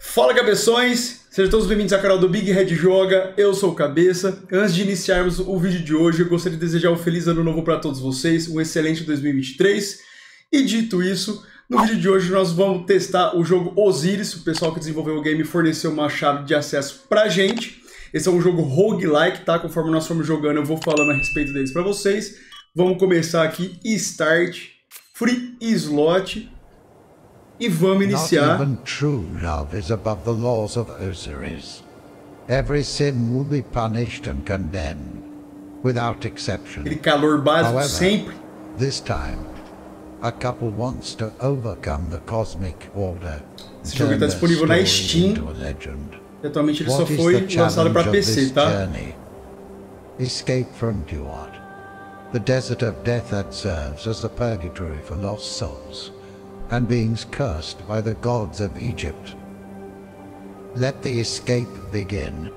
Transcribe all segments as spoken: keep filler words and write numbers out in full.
Fala, cabeções! Sejam todos bem-vindos ao canal do Big Red Joga, eu sou o Cabeça. Antes de iniciarmos o vídeo de hoje, eu gostaria de desejar um feliz ano novo para todos vocês, um excelente dois mil e vinte e três. E dito isso, no vídeo de hoje nós vamos testar o jogo Osiris. O pessoal que desenvolveu o game forneceu uma chave de acesso pra gente. Esse é um jogo roguelike, tá? Conforme nós formos jogando eu vou falando a respeito deles pra vocês. Vamos começar aqui, Start, Free Slot. E vamos iniciar. Not even true love is above the laws of Osiris. Every sin will be punished and condemned, without exception. Aquele calor básico. However, sempre. This time, a couple wants to overcome the cosmic order. Esse jogo está disponível na Steam. E atualmente ele só foi lançado para P C, tá? Journey? Escape from Duat, the desert of death that serves as the purgatory for lost souls and beings cursed by the gods of Egypt. Let the escape begin.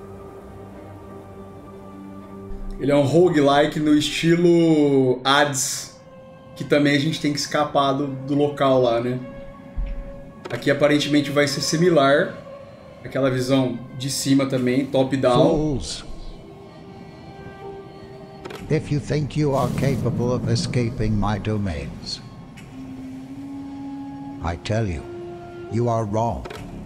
Ele é um roguelike no estilo Hades, que também a gente tem que escapar do, do local lá, né? Aqui aparentemente vai ser similar, aquela visão de cima também, top-down. Fools! If you think you are capable of escaping my domains, I tell you, you are wrong.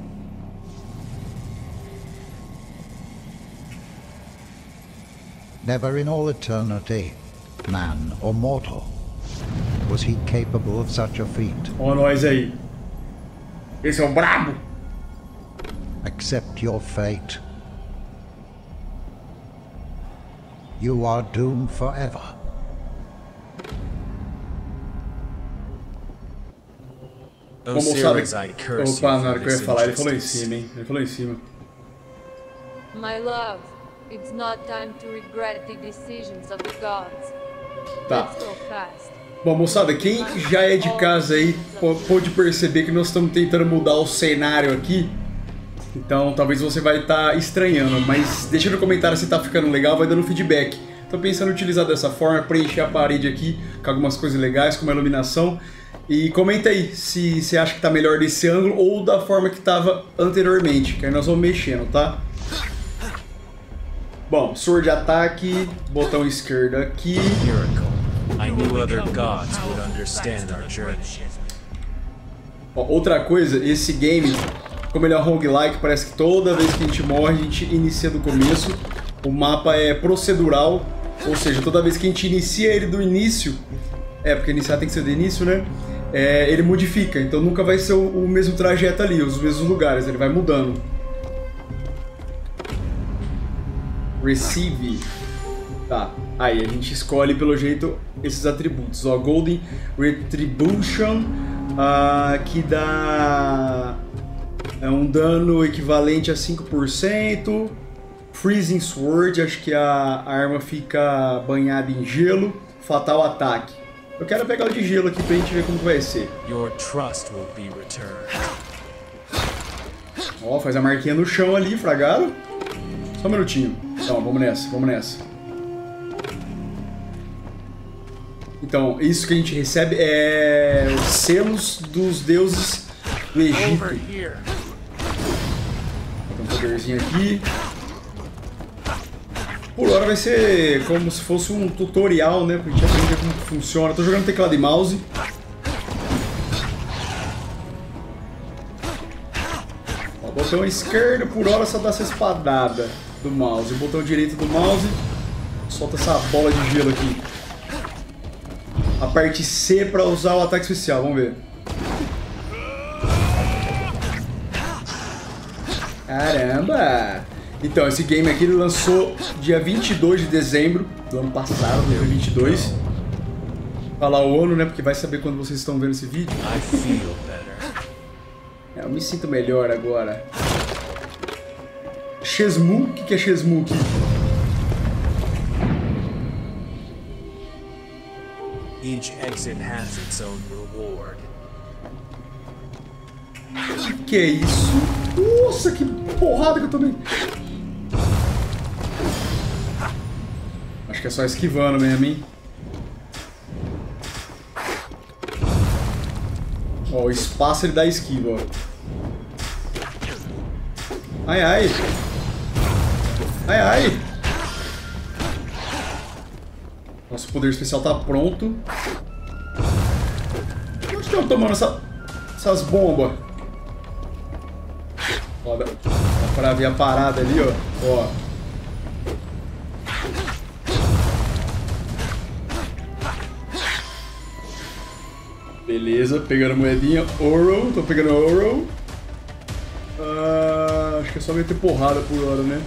Never in all eternity, man or mortal, was he capable of such a feat. Ó nós aí. Esse é o brabo. Accept your fate. You are doomed forever. Como sabe? Opa, na hora que eu ia falar, ele falou em cima, hein? Ele falou em cima. My love, it's not time to regret the decisions of the gods. Tá. Let's go fast. Bom, moçada, quem já é de casa aí pode perceber que nós estamos tentando mudar o cenário aqui. Então talvez você vai estar estranhando, mas deixa no comentário se tá ficando legal, vai dando feedback. Tô pensando em utilizar dessa forma, preencher a parede aqui com algumas coisas legais, como a iluminação. E comenta aí se você acha que tá melhor desse ângulo ou da forma que tava anteriormente, que aí nós vamos mexendo, tá? Bom, sword de ataque, botão esquerdo aqui. I knew other gods would understand our journey. Ó, outra coisa, esse game, como ele é um roguelike, parece que toda vez que a gente morre, a gente inicia do começo. O mapa é procedural, ou seja, toda vez que a gente inicia ele do início, é, porque iniciar tem que ser do início, né? É, ele modifica, então nunca vai ser o, o mesmo trajeto ali, os mesmos lugares, ele vai mudando. Receive. Tá, aí a gente escolhe pelo jeito esses atributos, ó, Golden Retribution, uh, que dá é um dano equivalente a cinco por cento, Freezing Sword, acho que a arma fica banhada em gelo, Fatal Ataque. Eu quero pegar o de gelo aqui pra gente ver como vai ser. Your trust will be returned. Ó, faz a marquinha no chão ali, fragado. Só um minutinho. Então, vamos nessa, vamos nessa. Então, isso que a gente recebe é os selos dos deuses do Egito. Tem um poderzinho aqui. Por hora vai ser como se fosse um tutorial, né? Pra gente aprender como que funciona. Tô jogando teclado e mouse. Ó, botão esquerdo, por hora só dá essa espadada do mouse. O botão direito do mouse solta essa bola de gelo aqui. A parte C para usar o ataque especial, vamos ver. Caramba! Então, esse game aqui ele lançou dia vinte e dois de dezembro do ano passado, dois mil e vinte e dois. Falar o ano, né? Porque vai saber quando vocês estão vendo esse vídeo. I feel better. É, eu me sinto melhor agora. Shesmu? O que que é Shesmu aqui? Each exit has its own reward. O que que é isso? Nossa, que porrada que eu tomei! Acho que é só esquivando mesmo, hein? Ó, o espaço ele dá esquiva, ó. Ai, ai. Ai, ai. Nosso poder especial tá pronto. Onde estão tomando essa, essas bombas? Ó, dá pra ver a parada ali, ó. Ó. Beleza, pegando a moedinha. Ouro, tô pegando ouro. Uh, acho que é só meter porrada por hora, né?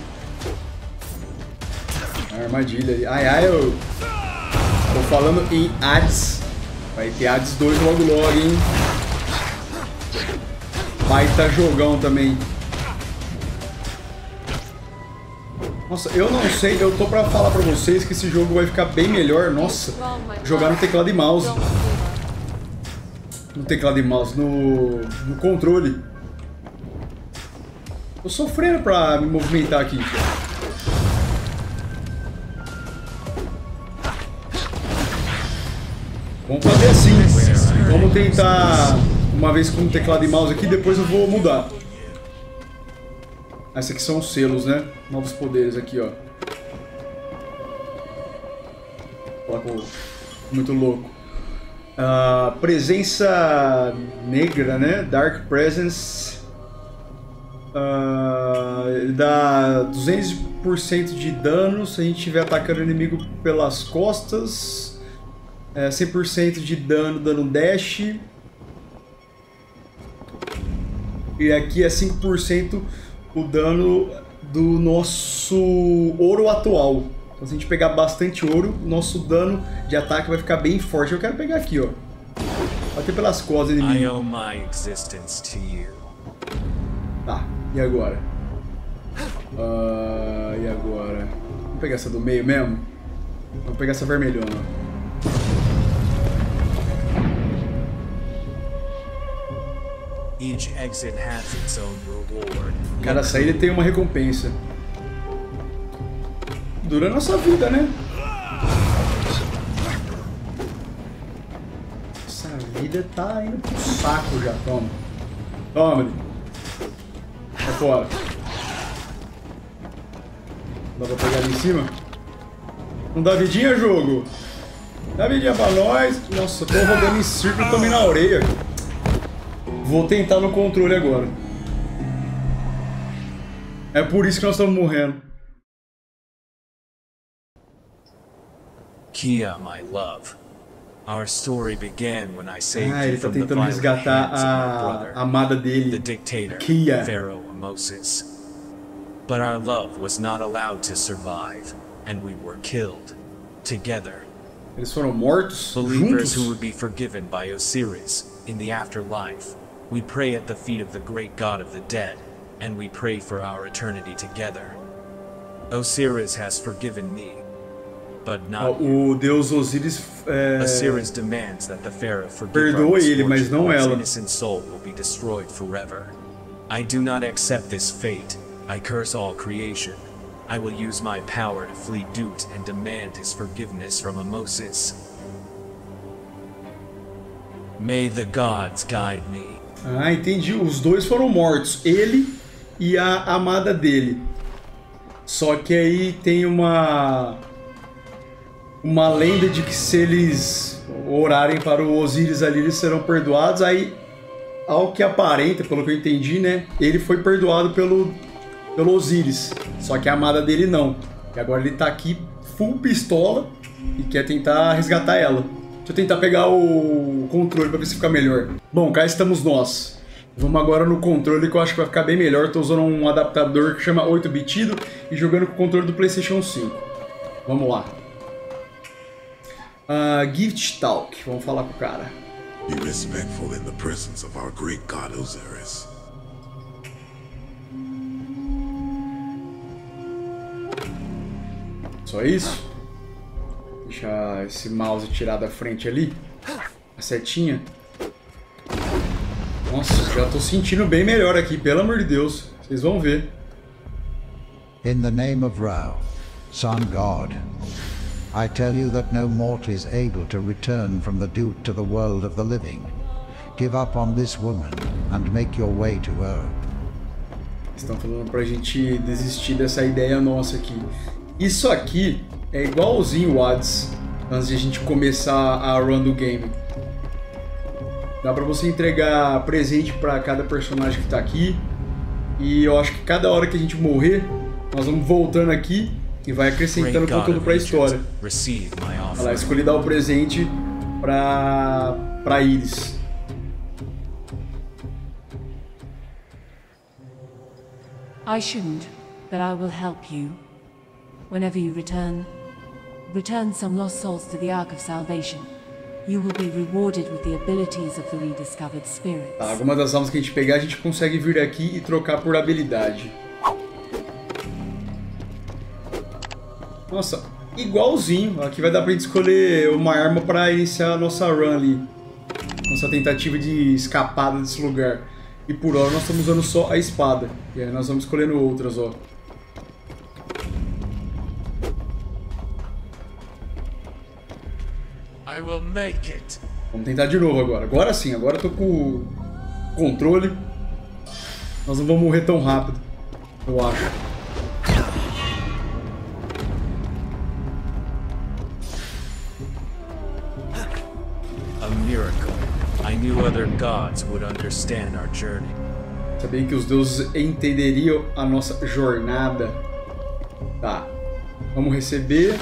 Armadilha ali. Ai, ai, eu... Tô falando em Hades. Vai ter Hades dois logo logo, hein? Baita jogão também. Nossa, eu não sei, eu tô pra falar pra vocês que esse jogo vai ficar bem melhor. Nossa, jogar no teclado e mouse. No teclado e mouse, no, no controle. Tô sofrendo pra me movimentar aqui. Vamos fazer assim. Vamos tentar uma vez com o teclado e mouse aqui, depois eu vou mudar. Esses aqui são os selos, né? Novos poderes aqui, ó. Olha como... Muito louco. Uh, presença negra, né? Dark Presence. Uh, ele dá duzentos por cento de dano se a gente estiver atacando o inimigo pelas costas. É, cem por cento de dano dando dash. E aqui é cinco por cento o dano do nosso ouro atual. Então se a gente pegar bastante ouro, nosso dano de ataque vai ficar bem forte. Eu quero pegar aqui, ó. Bater pelas costas do inimigo. I owe my existence to you. Tá, e agora? Uh, e agora? Vamos pegar essa do meio mesmo? Vamos pegar essa vermelhona. Each exit has its own reward. Cada saída tem uma recompensa. Dura a nossa vida, né? Essa vida tá indo pro saco já, toma. Toma, vai fora. Dá pra pegar ali em cima? Não dá vidinha, jogo? Dá vidinha pra nós. Nossa, tô rodando em círculo também na orelha. Vou tentar no controle agora. É por isso que nós estamos morrendo. Kia, my love. Our story began when I saved Ah, ele you tá from the tentando violent resgatar hands of my a brother, amada dele, the dictator, Kia. Pharaoh Moses. But our love was not allowed to survive, and we were killed together. Eles foram mortos Believers juntos. who would be forgiven by Osiris in the afterlife. We pray at the feet of the great god of the dead, and we pray for our eternity together. Osiris has forgiven me, but not you. O deus Osíris é, Osiris demands that the Pharaoh forgive perdoa our ele, mas misfortune, não or his ela. innocent soul will be destroyed forever. I do not accept this fate. I curse all creation. I will use my power to flee Dut and demand his forgiveness from Moses. May the gods guide me. Ah, entendi. Os dois foram mortos. Ele e a amada dele. Só que aí tem uma... Uma lenda de que se eles orarem para o Osíris ali, eles serão perdoados. Aí, ao que aparenta, pelo que eu entendi, né? Ele foi perdoado pelo, pelo Osíris. Só que a amada dele não. E agora ele tá aqui full pistola e quer tentar resgatar ela. Deixa eu tentar pegar o controle pra ver se fica melhor. Bom, cá estamos nós. Vamos agora no controle que eu acho que vai ficar bem melhor. Estou usando um adaptador que chama oito bitido e jogando com o controle do PlayStation cinco. Vamos lá. Uh, Gift Talk. Vamos falar com o cara. Be respectful in the presence of our great god Osiris. Só isso? Deixa esse mouse tirar da frente ali. A setinha. Nossa, já tô sentindo bem melhor aqui, pelo amor de Deus. Vocês vão ver. In the name of Ra, Sun God, I tell you that no mortal is able to return from the Dut to the world of the living. Give up on this woman and make your way to her. Estão falando pra gente desistir dessa ideia nossa aqui. Isso aqui é igualzinho o Hades, antes de a gente começar a run do game. Dá pra você entregar presente pra cada personagem que tá aqui. E eu acho que cada hora que a gente morrer, nós vamos voltando aqui e vai acrescentando conteúdo pra história. Olha lá, escolhi dar o presente pra, pra Iris. I shouldn't, but I will help you. Whenever you return, return some lost souls to the Ark of Salvation. You will be rewarded with the abilities of the rediscovered spirits. Tá, algumas das almas que a gente pegar, a gente consegue vir aqui e trocar por habilidade. Nossa, igualzinho. Aqui vai dar pra gente escolher uma arma pra iniciar a nossa run ali. Nossa tentativa de escapada desse lugar. E por hora nós estamos usando só a espada. E aí nós vamos escolhendo outras, ó. I will make it. Vamos tentar de novo agora. Agora sim, agora eu tô com o controle. Nós não vamos morrer tão rápido, eu acho. A miracle. I knew other gods would understand our journey. Sabia que os deuses entenderiam a nossa jornada. Tá. Vamos receber.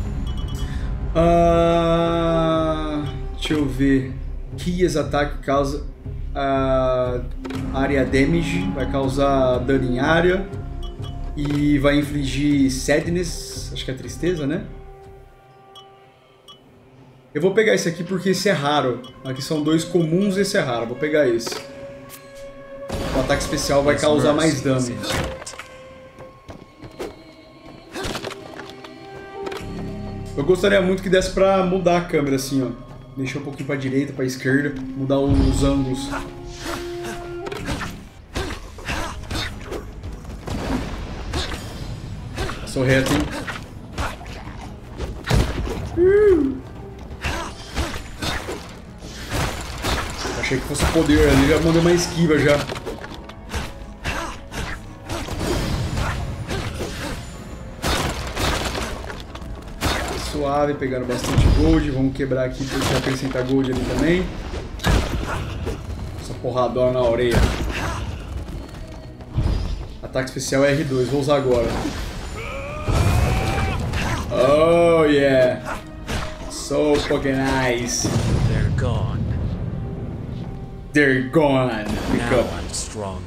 Uh, deixa eu ver. Kias ataque causa uh, área damage. Vai causar dano em área. E vai infligir sadness. Acho que é tristeza, né? Eu vou pegar esse aqui porque esse é raro. Aqui são dois comuns e esse é raro. Vou pegar esse. O ataque especial vai causar mais dano. Eu gostaria muito que desse pra mudar a câmera assim, ó. Deixar um pouquinho pra direita, pra esquerda. Mudar os ângulos. Passou reto, hein? Uh! Achei que fosse poder ali, já mandei uma esquiva já. Suave, pegando bastante gold. Vamos quebrar aqui para acrescentar gold ali também. Essa porradona na orelha. Ataque especial R dois, vou usar agora. Oh yeah! So fucking nice. They're gone. They're gone. Pick Now up. I'm stronger.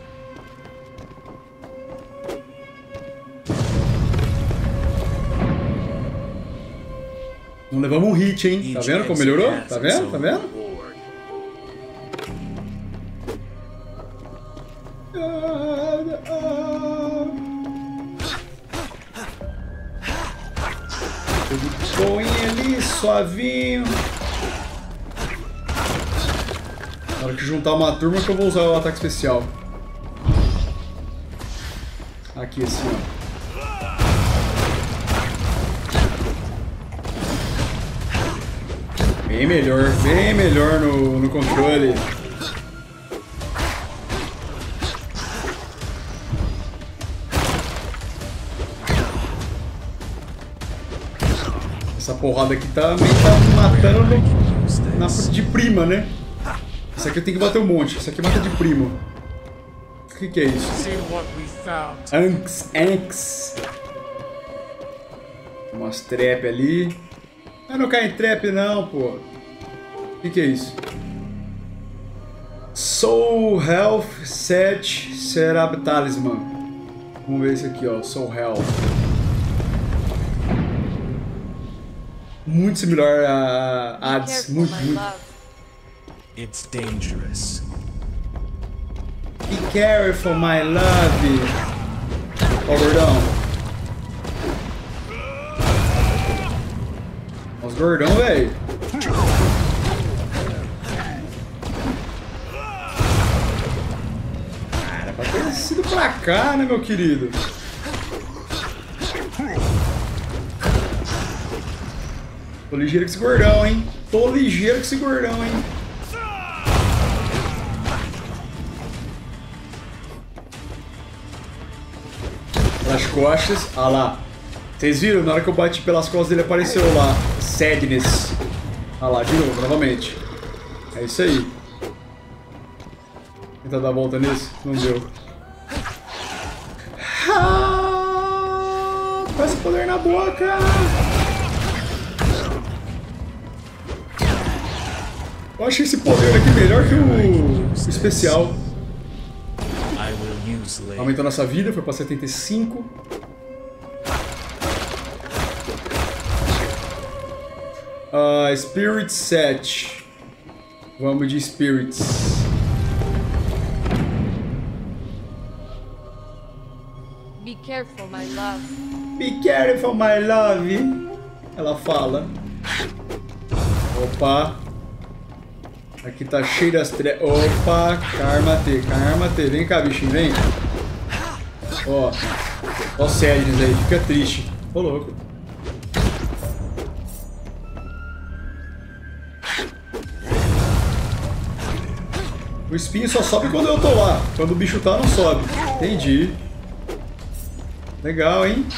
Não levamos um hit, hein? Tá Each vendo como exit melhorou? has Tá its vendo? own Tá vendo? reward. Tudo boinha ali, suavinho. Na hora que juntar uma turma que eu vou usar o ataque especial. Aqui assim, ó. Bem melhor, bem melhor no, no controle. Essa porrada aqui tá meio tá matando no, na, de prima, né? Isso aqui eu tenho que bater um monte. Isso aqui mata de prima. O que, que é isso? See what we found. Anx, Anx. Umas trap ali. Ah, não cai em trap não, pô. O que, que é isso? Soul Health Set Serab Talisman. Vamos ver esse aqui, ó. Soul Health. Muito similar a Hades. Careful, Muito, my muito. love. It's dangerous. Be careful, my love. Ó, gordão. Os gordão, velho. Era pra ter sido pra cá, né, meu querido? Tô ligeiro com esse gordão, hein? Tô ligeiro com esse gordão, hein? Nas costas. Ah lá. Vocês viram? Na hora que eu bati pelas costas dele apareceu lá. Sadness. Ah lá, de novo, novamente. É isso aí. Tentar dar a volta nesse? Não deu. Ah, com esse poder na boca! Eu achei esse poder aqui melhor que o, o especial. Aumentou nossa vida, foi pra setenta e cinco. Uh, Spirit Set. Vamos de Spirits. Be careful, my love. Be careful, my love. Ela fala. Opa. Aqui tá cheio das tre... Opa, Karma-T, Karma-T. Vem cá, bichinho, vem. Ó. Ó o Sadness aí, fica triste. Ô, louco. O espinho só sobe quando eu tô lá. Quando o bicho tá, não sobe. Entendi. Legal, hein?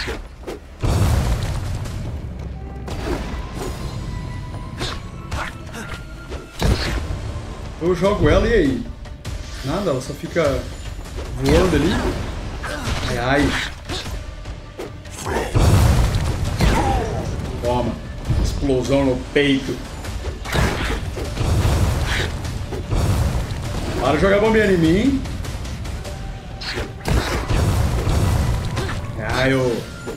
Eu jogo ela e aí? Nada, ela só fica voando ali. Ai, ai. Toma. Explosão no peito. Para de jogar bombinha em mim. Ai, eu...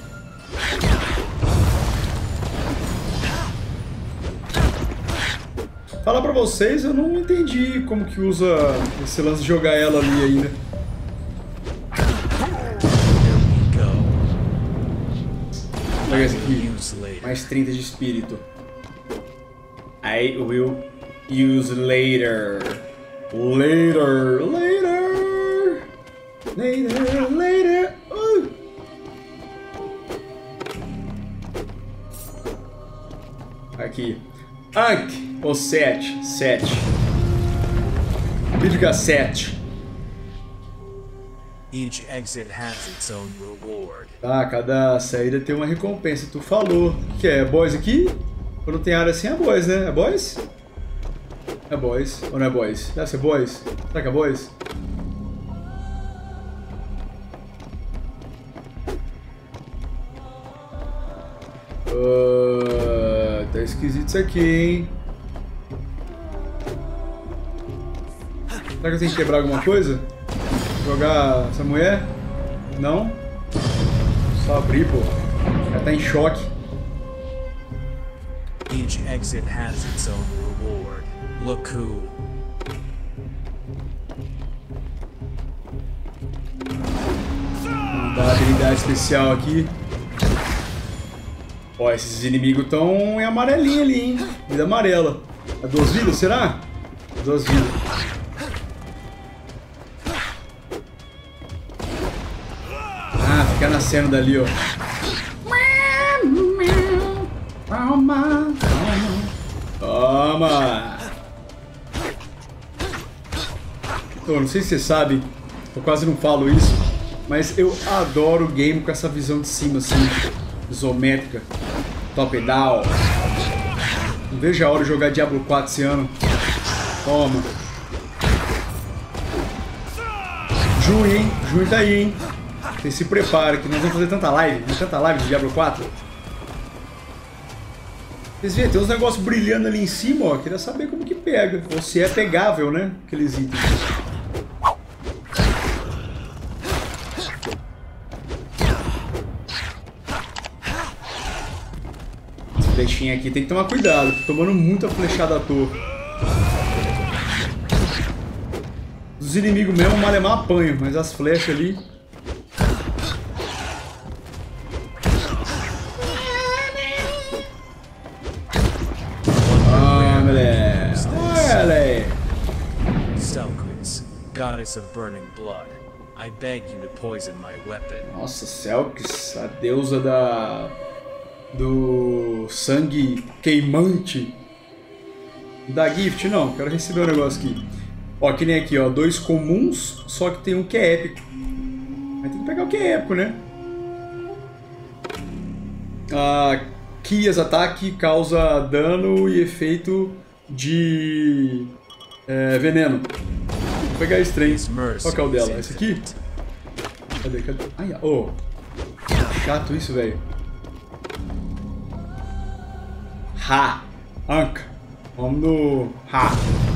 Falar pra vocês, eu não entendi como que usa esse lance de jogar ela ali ainda. Pega esse aqui. Mais trinta de espírito. I will use later. Later, later. Later, later. Uh. Aqui. Ankh, ou sete, sete. Vídeo cassete. Each exit has its own reward. Tá, cada saída tem uma recompensa. Tu falou. O que é? É boys aqui? Quando tem área assim é boys, né? É boys? É boys. Ou não é boys? Deve ser boys. Será que é boys? Uh, tá esquisito isso aqui, hein? Será que eu tenho que quebrar alguma coisa? Jogar essa mulher? Não? Só abrir, pô. Ela tá em choque. Each exit has its own reward. Look who. Vamos dar habilidade especial aqui. Ó, esses inimigos estão em amarelinho ali, hein? Vida amarela. É duas vidas, será? Duas vidas. Ah, fica nascendo dali, ó. Toma! Toma! Eu não sei se você sabe, eu quase não falo isso, mas eu adoro game com essa visão de cima, assim, isométrica, top down. Não vejo a hora de jogar Diablo quatro esse ano. Toma. Junho, hein? Junho tá aí, hein? Você se prepara que nós vamos fazer tanta live, tanta live de Diablo quatro. Vocês veem, tem uns negócios brilhando ali em cima, ó. Queria saber como que pega. Ou se é pegável, né? Aqueles itens. Essa flechinha aqui tem que tomar cuidado. Tô tomando muita flechada à toa. Dos inimigos mesmo, o Malemar apanha, mas as flechas ali... Goddess of burning blood, I beg you to poison my weapon. Nossa, Selkis, a deusa da do sangue queimante. Da gift, não, quero receber um negócio aqui. Ó, que nem aqui, ó, dois comuns, só que tem um que é épico. Mas tem que pegar o que é épico, né? A Kias ataque causa dano e efeito de é, veneno. Vou pegar esse trem. Qual que é o dela? Esse aqui? Cadê? Cadê? Ai, oh. Chato isso, velho. Ha! Anca. Vamos no Ha.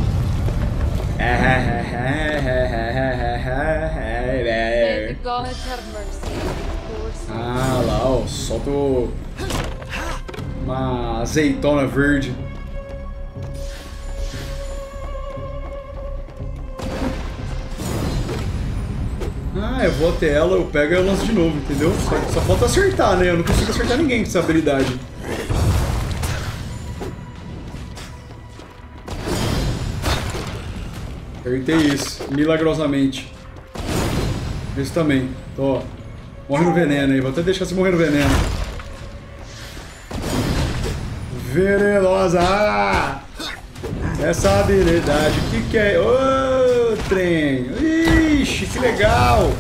May the gods have mercy. Poor soul. Ah, lá, ó. Solta uma azeitona verde. Ah, eu vou até ela, eu pego e eu lanço de novo, entendeu? Só, só falta acertar, né? Eu não consigo acertar ninguém com essa habilidade. Acertei isso, milagrosamente. Esse também. Ó, morre no veneno aí, vou até deixar você morrer no veneno. Venenosa! Ah! Essa habilidade, o que que é? Ô, trem! Ixi, que legal!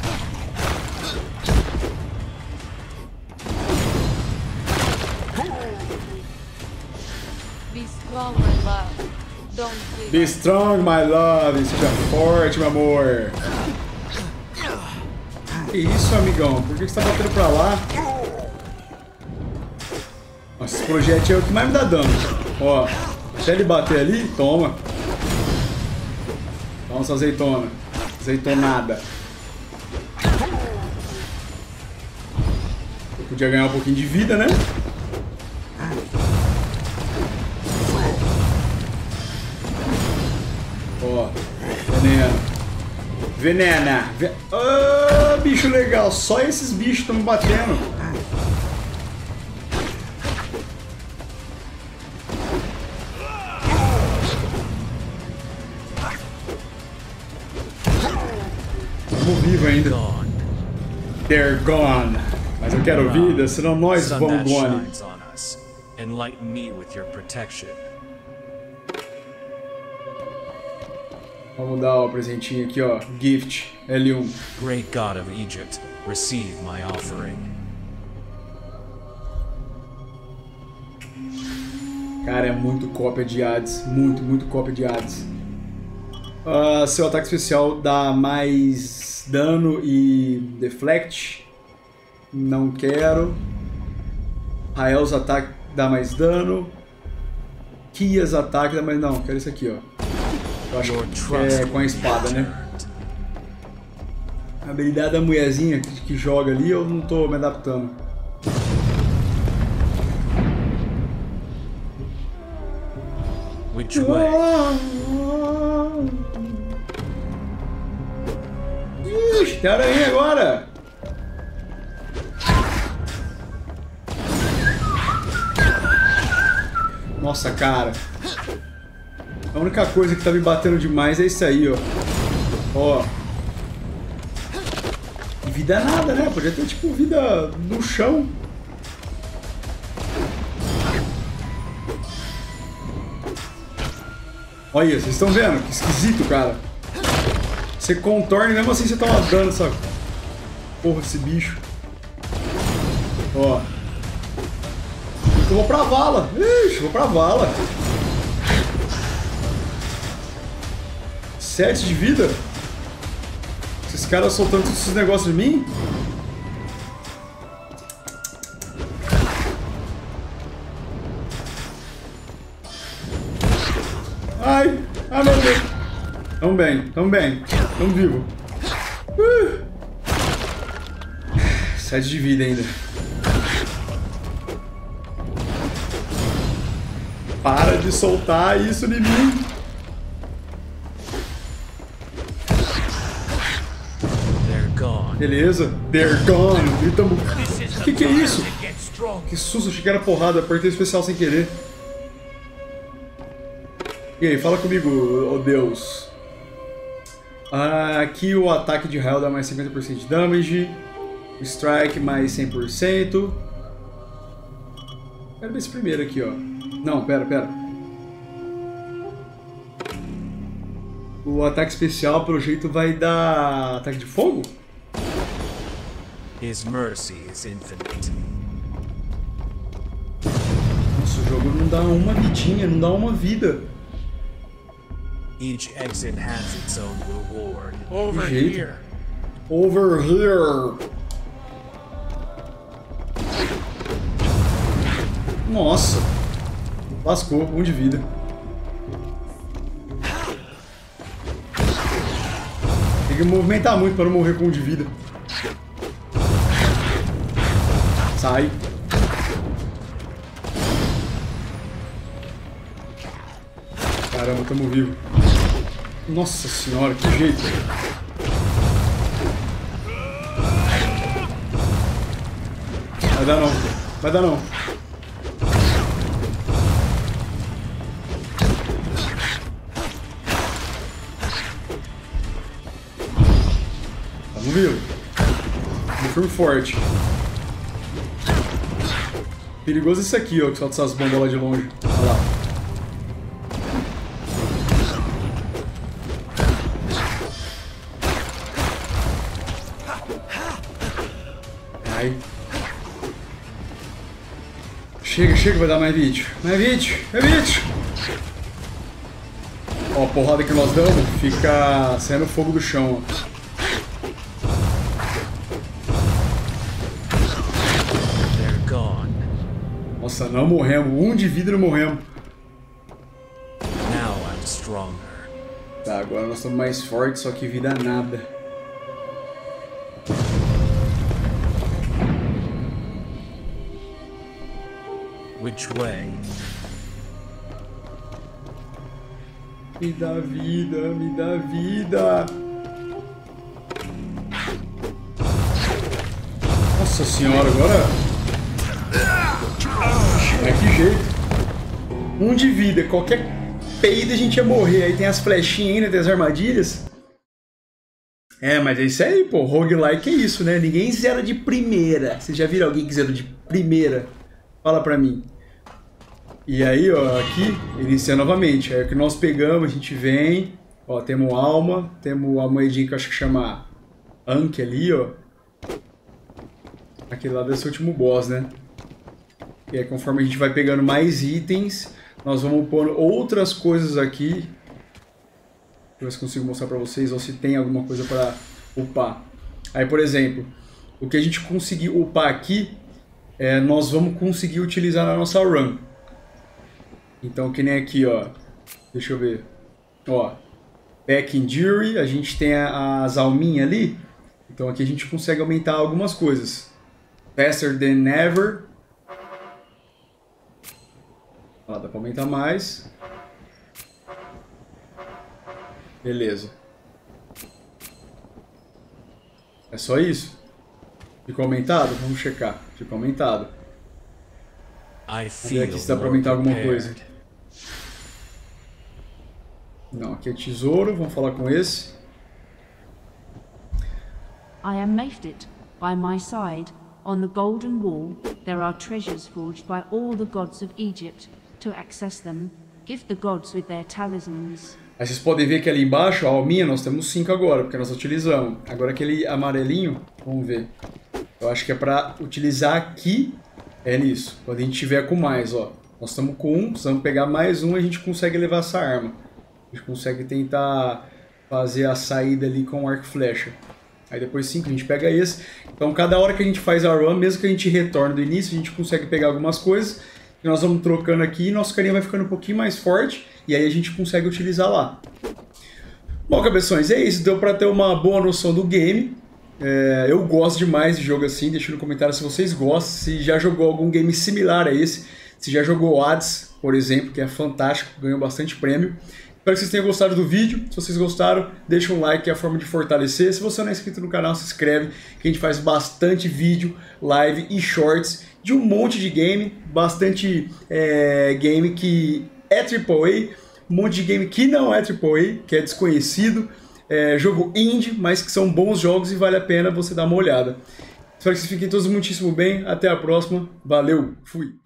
Be strong, my love. Don't give Be up. strong, my love! Seja forte, meu amor! Que isso, amigão? Por que você tá batendo pra lá? Nossa, esse projétil é o que mais me dá dano. Ó, até ele bater ali, toma. Toma essa azeitona. Azeitonada. Eu podia ganhar um pouquinho de vida, né? Ó, veneno. Venena. Ve oh, bicho legal. Só esses bichos estão me batendo. Estamos vivos ainda. They're gone. Mas eu quero vida, senão nós vamos gone. Enlighten me with your protection. Vamos dar o presentinho aqui, ó. Gift, L um. Great God of Egypt, receive my offering. Cara, é muito cópia de Hades. Muito, muito cópia de Hades. Uh, seu ataque especial dá mais dano e deflect. Não quero. Rael's ataque dá mais dano. Kias ataque dá mais... Não, quero isso aqui, ó. Eu acho que é com a espada, né? A habilidade da mulherzinha que, que joga ali, eu não tô me adaptando. Which way? Ixi, tem aranha agora! Nossa, cara. A única coisa que tá me batendo demais é isso aí, ó. Ó. E vida nada, né? Podia ter, tipo, vida no chão. Olha, vocês estão vendo? Que esquisito, cara. Você contorna e mesmo assim você toma dano, sabe? Porra, esse bicho. Ó. Eu vou pra vala. Ixi, vou pra vala. Sete de vida? Esses caras soltando todos esses negócios de mim? Ai! Ai, meu Deus! Tamo bem, tamo bem. Tamo vivo. Uh. Sete de vida ainda. Para de soltar isso em mim! Beleza, they're gone. Gritamos. O que, que é isso? Que susto, achei que era porrada. Apertei o especial sem querer. E aí, fala comigo, oh Deus. Ah, aqui o ataque de Hell dá mais cinquenta por cento de damage. O strike mais cem por cento. Quero ver esse primeiro aqui, ó. Não, pera, pera. O ataque especial, pelo jeito, vai dar ataque de fogo? His mercy is infinite. jogo não dá uma vidinha, não dá uma vida. Each exit has its own reward. Over here. Over here. Nossa. Lascou, um de vida. Tem que movimentar muito para não morrer com um de vida. Sai. Caramba, tamo vivo. Nossa senhora, que jeito. Vai dar não. Vai dar não. Tamo vivo. Tamo firme forte. Perigoso esse aqui, ó, que solta essas bombas lá de longe. Olha lá. Ai. Chega, chega, vai dar mais vídeo. Mais vídeo, mais vídeo. Ó, a porrada que nós damos fica saindo fogo do chão, ó. Nossa, não morremos. Um de vida e não morremos. Now I'm stronger. Tá, agora nós estamos mais fortes, só que vida nada. Which way? Me dá vida, me dá vida. Nossa senhora, agora... É que jeito. Um de vida, qualquer peido a gente ia morrer. Aí tem as flechinhas ainda, tem as armadilhas. É, mas é isso aí, pô. Roguelike é isso, né? Ninguém zera de primeira. Vocês já viram alguém que zera de primeira? Fala pra mim. E aí, ó, aqui, inicia novamente. Aí o que nós pegamos, a gente vem. Ó, temos alma, temos a moedinha que eu acho que chama Anki ali, ó. Aquele lá deve ser o último boss, né? E aí, conforme a gente vai pegando mais itens, nós vamos pôr outras coisas aqui. Deixa eu ver se consigo mostrar pra vocês, ou se tem alguma coisa para upar. Aí, por exemplo, o que a gente conseguir upar aqui, é, nós vamos conseguir utilizar na nossa run. Então, que nem aqui, ó. Deixa eu ver. Ó, Pack Injury, a gente tem as alminhas ali. Então aqui a gente consegue aumentar algumas coisas. Faster than ever. Ó, dá pra aumentar mais. Beleza. É só isso? Ficou aumentado? Vamos checar. Ficou aumentado. Vamos ver aqui se dá pra aumentar alguma coisa. Não, aqui é tesouro. Vamos falar com esse. I am Mafdet. By my side, on the golden wall, there are treasures forged by all the gods of Egypt. To access them, give the gods with their talismans. Aí vocês podem ver que ali embaixo, a alminha, nós temos cinco agora, porque nós utilizamos. Agora aquele amarelinho, vamos ver. Eu acho que é pra utilizar aqui, é nisso. Quando a gente tiver com mais, ó. Nós estamos com um, precisamos pegar mais um e a gente consegue levar essa arma. A gente consegue tentar fazer a saída ali com arco e flecha. Aí depois cinco a gente pega esse. Então cada hora que a gente faz a run, mesmo que a gente retorne do início, a gente consegue pegar algumas coisas. E nós vamos trocando aqui e nosso carinha vai ficando um pouquinho mais forte. E aí a gente consegue utilizar lá. Bom, cabeções, é isso. Deu pra ter uma boa noção do game. É, eu gosto demais de jogo assim. Deixa no comentário se vocês gostam. Se já jogou algum game similar a esse. Se já jogou Hades, por exemplo, que é fantástico. Ganhou bastante prêmio. Espero que vocês tenham gostado do vídeo. Se vocês gostaram, deixa um like, que é a forma de fortalecer. Se você não é inscrito no canal, se inscreve, que a gente faz bastante vídeo, live e shorts de um monte de game. Bastante é, game que é triplo A, um monte de game que não é triplo A, que é desconhecido. É, jogo indie, mas que são bons jogos e vale a pena você dar uma olhada. Espero que vocês fiquem todos muitíssimo bem. Até a próxima. Valeu, fui!